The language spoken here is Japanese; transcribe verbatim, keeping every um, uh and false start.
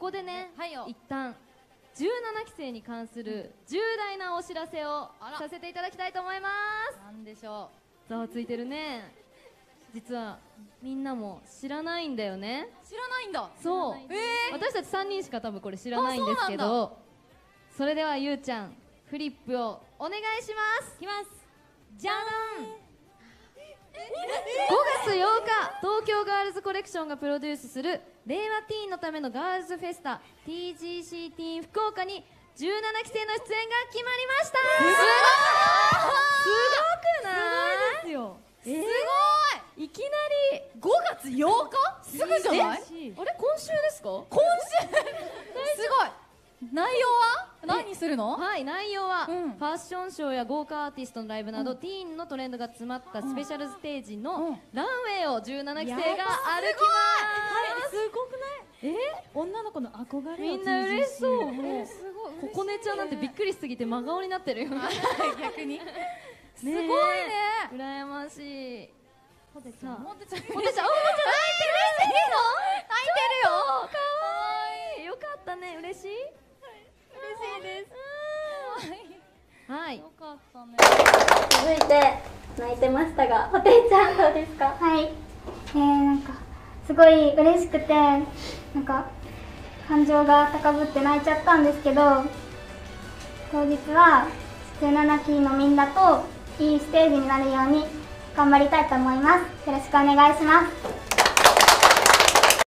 こでね、 はいよ。 一旦じゅうななきせいに関する重大なお知らせをあらさせていただきたいと思います。 なんでしょざわついてるね。実はみんなも知らないんだよね。 う。知らないんだ。 そう、 ええ。 私たちさんにんしか多分これ知らないんですけあそうなんど、それではゆうちゃんフリップをお願いします。 いきます。 じゃん。ごがつようか、東京ガールズコレクションがプロデュースする令和ティーンのためのガールズフェスタ ティージーシー ティーン福岡にじゅうななきせいの出演が決まりました。すごい。すごくない？ すごいですよ。 えー、 すいきなりごい。ごがつようか？すぐじゃない？ えあれ今週ですか？ 今週すごい。内容は何するの？ はい、内容は、 うんファッションショーや豪華アーティストのライブなど、ティーンのトレンドが詰まったスペシャルステージのうんランウェイをじゅうななきせいが歩きやばます。 すごくない？ え女の子の憧れ。 みんな嬉しそう。もうえすごい。 ここねちゃんなんてびっくりしすぎて真顔になってるよ。ね逆に。すごいえね。 羨ましい。 ポテちゃん。ポテちゃん。 おてちゃん、おてちゃん泣いてる。いいの？泣いてるよ。かわいい。よかったね。嬉しい？ 嬉しいです。 はい。 よかったね。 続いて泣いてましたが、ホテイちゃんどうですか？ はい、えー、なんかすごい嬉しくて、なんか感情が高ぶって泣いちゃったんですけど、当日はじゅうななきのみんなといいステージになるように頑張りたいと思います。よろしくお願いします。